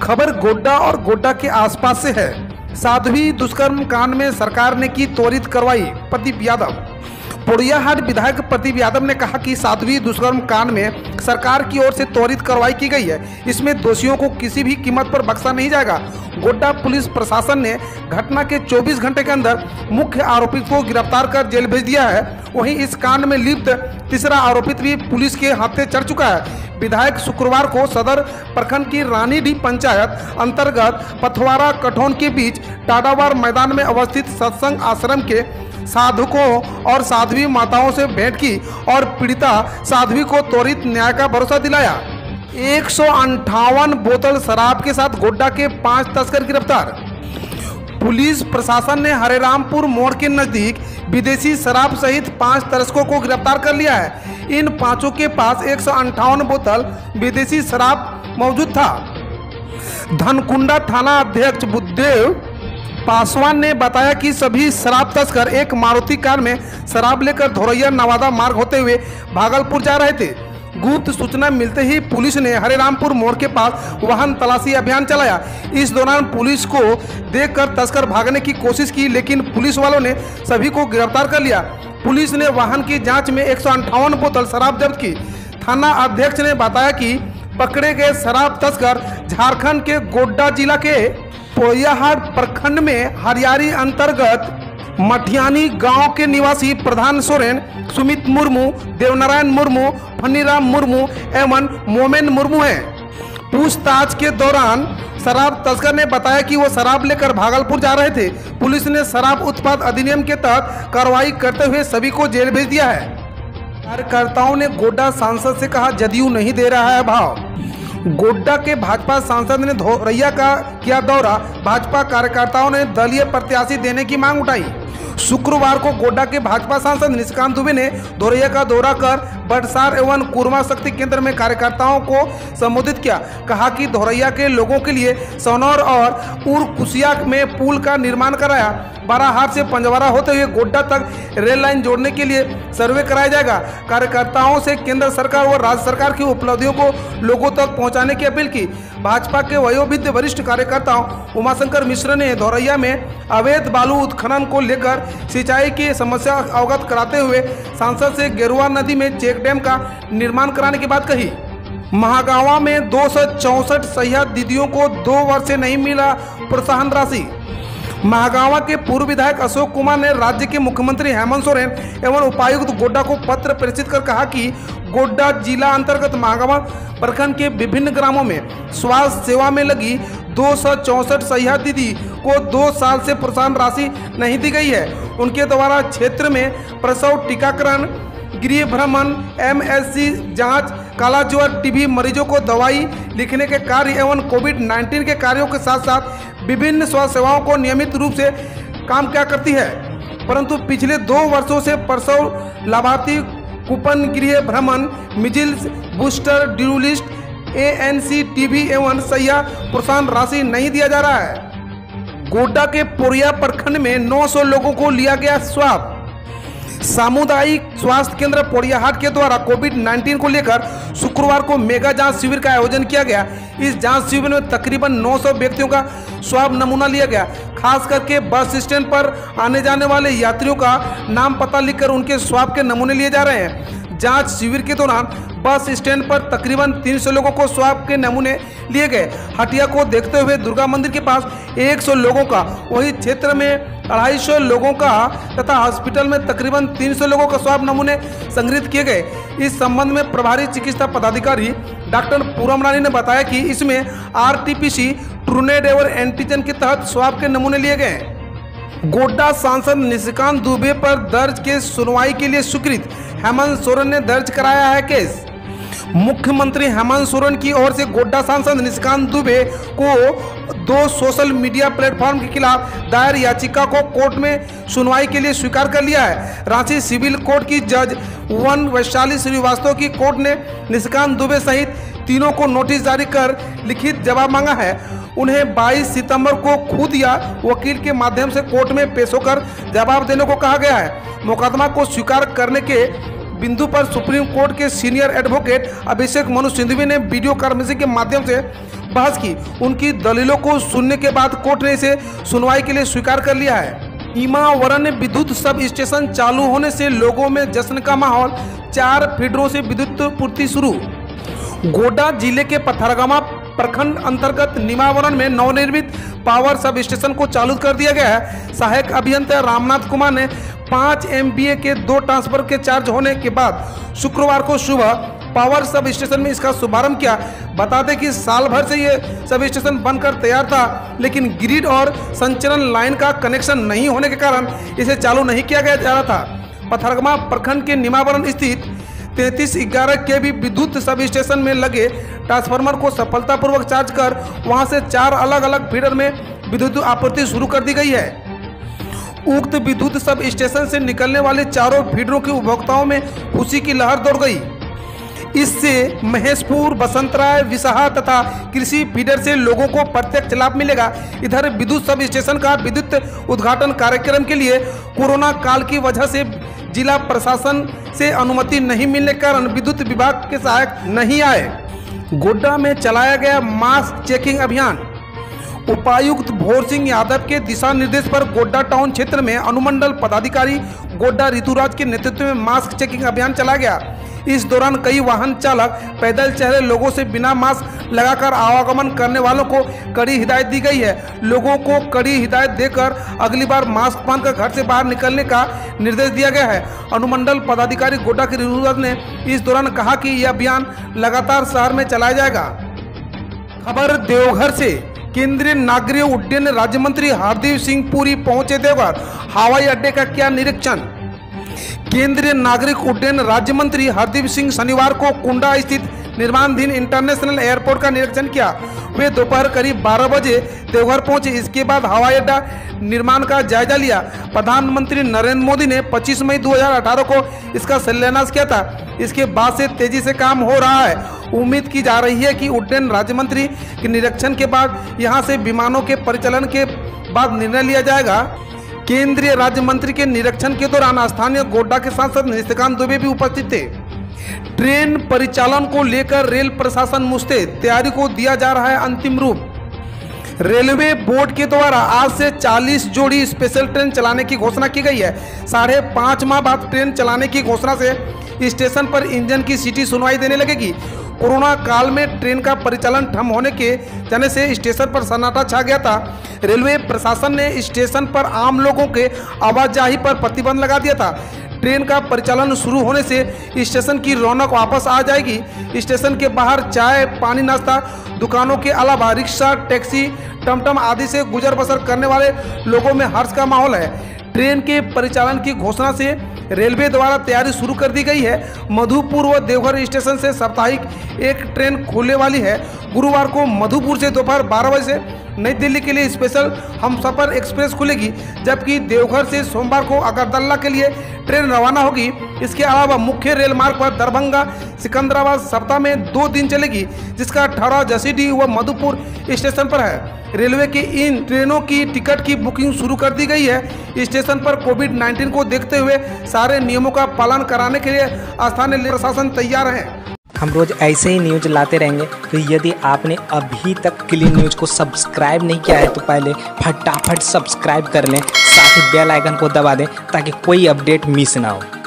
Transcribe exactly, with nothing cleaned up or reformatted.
खबर गोड्डा और गोड्डा के आसपास से है। साध्वी दुष्कर्म कांड में सरकार ने की त्वरित कार्रवाई। प्रदीप यादव। पोड़ियाहाट विधायक प्रदीप यादव ने कहा कि साध्वी दुष्कर्म कांड में सरकार की ओर से त्वरित कार्रवाई की गई है। इसमें दोषियों को किसी भी कीमत पर बख्शा नहीं जाएगा। गोड्डा पुलिस प्रशासन ने घटना के चौबीस घंटे के अंदर मुख्य आरोपी को गिरफ्तार कर जेल भेज दिया है। वहीं इस कांड में लिप्त तीसरा आरोपित भी पुलिस के हाथे चढ़ चुका है। विधायक शुक्रवार को सदर प्रखंड की रानीडीह पंचायत अंतर्गत पथवारा कठौन के बीच टाडावार मैदान में अवस्थित सत्संग आश्रम के साधकों और साध्वी माताओं से भेंट की और पीड़िता साध्वी को त्वरित न्याय का भरोसा दिलाया। एक सौ अंठावन बोतल शराब के साथ गोड्डा के पांच तस्कर गिरफ्तार। पुलिस प्रशासन ने हरेरामपुर मोड़ के नजदीक विदेशी शराब सहित पांच तस्करों को गिरफ्तार कर लिया है। इन पांचों के पास एक सौ अंठावन बोतल विदेशी शराब मौजूद था। धनकुंडा थाना अध्यक्ष बुद्धदेव पासवान ने बताया कि सभी शराब तस्कर एक मारुति कार में शराब लेकर धोरैया नवादा मार्ग होते हुए भागलपुर जा रहे थे। गुप्त सूचना मिलते ही पुलिस ने हरेरामपुर मोड़ के पास वाहन तलाशी अभियान चलाया। इस दौरान पुलिस को देखकर तस्कर भागने की कोशिश की, लेकिन पुलिस वालों ने सभी को गिरफ्तार कर लिया। पुलिस ने वाहन की जांच में एक सौ अंठावन बोतल शराब जब्त की। थाना अध्यक्ष ने बताया कि पकड़े गए शराब तस्कर झारखंड के गोड्डा जिला के पोड़ियाहाट प्रखंड में हरियारी अंतर्गत मठियानी गांव के निवासी प्रधान सोरेन, सुमित मुर्मू, देवनारायण मुर्मू, फनीराम मुर्मू एवं मोमेन मुर्मू हैं। पूछताछ के दौरान शराब तस्कर ने बताया कि वो शराब लेकर भागलपुर जा रहे थे। पुलिस ने शराब उत्पाद अधिनियम के तहत कार्रवाई करते हुए सभी को जेल भेज दिया है। कार्यकर्ताओं ने गोड्डा सांसद से कहा जदयू नहीं दे रहा है भाव। गोड्डा के भाजपा सांसद ने धोरैया का किया दौरा। भाजपा कार्यकर्ताओं ने दलीय प्रत्याशी देने की मांग उठाई। शुक्रवार को गोड्डा के भाजपा सांसद निशिकांत दुबे ने धोरैया का दौरा कर बड़सार एवं कुरमा शक्ति केंद्र में कार्यकर्ताओं को संबोधित किया। कहा कि धोरैया के लोगों के लिए सौनौर और उरकुसिया में पुल का निर्माण कराया। बाराहाट से पंजवारा होते हुए गोड्डा तक रेल लाइन जोड़ने के लिए सर्वे कराया जाएगा। कार्यकर्ताओं से केंद्र सरकार और राज्य सरकार की उपलब्धियों को लोगों तक पहुंचाने की अपील की। भाजपा के वयोवृद्ध वरिष्ठ कार्यकर्ताओं उमाशंकर मिश्र ने धोरैया में अवैध बालू उत्खनन को लेकर सिंचाई की समस्या अवगत कराते हुए सांसद से गेरुआ नदी में चेक डैम का निर्माण कराने की बात कही। महागावा में दो सौ चौसठ सहिया दीदियों को दो वर्ष से नहीं मिला प्रोत्साहन राशि। महागावा के पूर्व विधायक अशोक कुमार ने राज्य के मुख्यमंत्री हेमंत सोरेन एवं उपायुक्त गोड्डा को पत्र प्रेषित कर कहा कि गोड्डा जिला अंतर्गत महागावा प्रखंड के विभिन्न ग्रामों में स्वास्थ्य सेवा में लगी दो सौ चौसठ सहिया दीदी को दो साल से प्रोत्साहन राशि नहीं दी गई है। उनके द्वारा क्षेत्र में प्रसव टीकाकरण, गृह भ्रमण, एम एस सी जांच, काला ज्वर, टीबी मरीजों को दवाई लिखने के कार्य एवं कोविड नाइन्टीन के कार्यों के साथ साथ विभिन्न स्वास्थ्य सेवाओं को नियमित रूप से काम क्या करती है। परंतु पिछले दो वर्षों से प्रसव लाभार्थी कूपन, गृह भ्रमण, measles, booster, due list, A N C, TB एवं सहिया प्रोत्साहन राशि नहीं दिया जा रहा है। गोड्डा के पोड़िया प्रखंड में नौ सौ लोगों को लिया गया स्वाब। सामुदायिक स्वास्थ्य केंद्र पोड़ियाहाट के द्वारा कोविड नाइन्टीन को लेकर शुक्रवार को मेगा जांच शिविर का आयोजन किया गया। इस जांच शिविर में तकरीबन नौ सौ व्यक्तियों का स्वाब नमूना लिया गया। खास करके बस स्टैंड पर आने जाने वाले यात्रियों का नाम पता लिखकर उनके स्वाब के नमूने लिए जा रहे हैं। जांच शिविर के दौरान बस स्टैंड पर तकरीबन तीन सौ लोगों को स्वाब के नमूने लिए गए। हटिया को देखते हुए दुर्गा मंदिर के पास एक सौ लोगों का, वही क्षेत्र में अढ़ाई सौ लोगों का तथा हॉस्पिटल में तकरीबन तीन सौ लोगों का स्वाब नमूने संग्रहित किए गए। इस संबंध में प्रभारी चिकित्सा पदाधिकारी डॉक्टर पूरम रानी ने बताया कि इसमें R T P C, Truenat एवं एंटीजन के तहत स्वाब के नमूने लिए गए। गोड्डा सांसद निशिकांत दुबे पर दर्ज केस सुनवाई के लिए स्वीकृत। हेमंत सोरेन ने दर्ज कराया है केस। मुख्यमंत्री हेमंत सोरेन की ओर से गोड्डा सांसद निशिकांत दुबे को दो सोशल मीडिया प्लेटफॉर्म के खिलाफ दायर याचिका को कोर्ट में सुनवाई के लिए स्वीकार कर लिया है। रांची सिविल कोर्ट की जज वन वैशाली श्रीवास्तव की कोर्ट ने निशिकांत दुबे सहित तीनों को नोटिस जारी कर लिखित जवाब मांगा है। उन्हें बाईस सितंबर को खुद या वकील के माध्यम से कोर्ट में पेश होकर जवाब देने को कहा गया है। मुकदमा को स्वीकार करने के बिंदु पर सुप्रीम कोर्ट के सीनियर एडवोकेट अभिषेक मनु सिंघवी ने वीडियो कॉन्फ्रेंसिंग के माध्यम से बहस की। उनकी दलीलों को सुनने के बाद कोर्ट ने इसे सुनवाई के लिए स्वीकार कर लिया है। इमावरन विद्युत सब स्टेशन चालू होने से लोगों में जश्न का माहौल, चार फीडरों से विद्युत पूर्ति शुरू। गोड्डा जिले के पथरगामा प्रखंड अंतर्गत निमावरन में नवनिर्मित पावर सब स्टेशन को चालू कर दिया गया है। सहायक अभियंता रामनाथ कुमार ने पाँच एम बी ए के दो ट्रांसफर के चार्ज होने के बाद शुक्रवार को सुबह पावर सब स्टेशन में इसका शुभारंभ किया। बता दें कि साल भर से ये सब स्टेशन बनकर तैयार था, लेकिन ग्रिड और संचरण लाइन का कनेक्शन नहीं होने के कारण इसे चालू नहीं किया गया जा रहा था। पथरगामा प्रखंड के निमावरन स्थित तैंतीस ग्यारह के वी विद्युत सब स्टेशन में लगे ट्रांसफार्मर को सफलतापूर्वक चार्ज कर वहां से चार अलग अलग फीडर में विद्युत आपूर्ति शुरू कर दी गई है। उक्त विद्युत सब स्टेशन से निकलने वाले चारों फीडरों के उपभोक्ताओं में खुशी की लहर दौड़ गई। इससे महेशपुर, बसंतराय, विसाहा तथा कृषि फीडर से लोगों को प्रत्यक्ष लाभ मिलेगा। इधर विद्युत सब स्टेशन का विद्युत उद्घाटन कार्यक्रम के लिए कोरोना काल की वजह से जिला प्रशासन से अनुमति नहीं मिलने के कारण विद्युत विभाग के सहायक नहीं आए। गोड्डा में चलाया गया मास्क चेकिंग अभियान। उपायुक्त भोर सिंह यादव के दिशा निर्देश पर गोड्डा टाउन क्षेत्र में अनुमंडल पदाधिकारी गोड्डा ऋतुराज के नेतृत्व में मास्क चेकिंग अभियान चलाया गया। इस दौरान कई वाहन चालक पैदल चल रहे लोगों से बिना मास्क लगाकर आवागमन करने वालों को कड़ी हिदायत दी गई है। लोगों को कड़ी हिदायत देकर अगली बार मास्क पहनकर घर से बाहर निकलने का निर्देश दिया गया है। अनुमंडल पदाधिकारी गोड्डा के ऋतुराज ने इस दौरान कहा कि यह अभियान लगातार शहर में चलाया जाएगा। खबर देवघर से। केंद्रीय नागरिक उड्डयन राज्य मंत्री हरदीप सिंह पुरी पहुंचे देवघर। हवाई अड्डे का किया निरीक्षण। केंद्रीय नागरिक उड्डयन राज्य मंत्री हरदीप सिंह शनिवार को कुंडा स्थित निर्माणाधीन इंटरनेशनल एयरपोर्ट का निरीक्षण किया। वे दोपहर करीब बारह बजे देवघर पहुंचे। इसके बाद हवाई अड्डा निर्माण का जायजा लिया। प्रधानमंत्री नरेंद्र मोदी ने पच्चीस मई दो हज़ार अठारह को इसका शिलान्यास किया था। इसके बाद से तेजी से काम हो रहा है। उम्मीद की जा रही है कि उड्डयन राज्य मंत्री के निरीक्षण के बाद यहां से विमानों के परिचालन के बाद निर्णय लिया जाएगा। केंद्रीय राज्य मंत्री के निरीक्षण के दौरान स्थानीय गोड्डा के सांसद निशिकांत दुबे भी उपस्थित थे। ट्रेन परिचालन को लेकर रेल प्रशासन मुस्तैद, तैयारी को दिया जा रहा है अंतिम रूप। रेलवे बोर्ड के द्वारा आज से चालीस जोड़ी स्पेशल ट्रेन चलाने की घोषणा की गई है। साढ़े पाँच माह बाद ट्रेन चलाने की घोषणा से स्टेशन पर इंजन की सीटी सुनवाई देने लगेगी। कोरोना काल में ट्रेन का परिचालन ठप होने के जाने से स्टेशन पर सन्नाटा छा गया था। रेलवे प्रशासन ने स्टेशन पर आम लोगों के आवाजाही पर प्रतिबंध लगा दिया था। ट्रेन का परिचालन शुरू होने से स्टेशन की रौनक वापस आ जाएगी। स्टेशन के बाहर चाय, पानी, नाश्ता दुकानों के अलावा रिक्शा, टैक्सी, टमटम आदि से गुजर बसर करने वाले लोगों में हर्ष का माहौल है। ट्रेन के परिचालन की घोषणा से रेलवे द्वारा तैयारी शुरू कर दी गई है। मधुपुर व देवघर स्टेशन से साप्ताहिक एक ट्रेन खुलने वाली है। गुरुवार को मधुपुर से दोपहर बारह बजे से नई दिल्ली के लिए स्पेशल हमसफर एक्सप्रेस खुलेगी, जबकि देवघर से सोमवार को अगरतला के लिए ट्रेन रवाना होगी। इसके अलावा मुख्य रेल मार्ग पर दरभंगा सिकंदराबाद सप्ताह में दो दिन चलेगी, जिसका ठहराव जसीडीह व मधुपुर स्टेशन पर है। रेलवे की इन ट्रेनों की टिकट की बुकिंग शुरू कर दी गई है। स्टेशन पर कोविड उन्नीस को देखते हुए सारे नियमों का पालन कराने के लिए स्थानीय प्रशासन तैयार है। हम रोज ऐसे ही न्यूज लाते रहेंगे, तो यदि आपने अभी तक क्लीन न्यूज को सब्सक्राइब नहीं किया है तो पहले फटाफट सब्सक्राइब कर लें, साथ ही बेल आइकन को दबा दें ताकि कोई अपडेट मिस ना हो।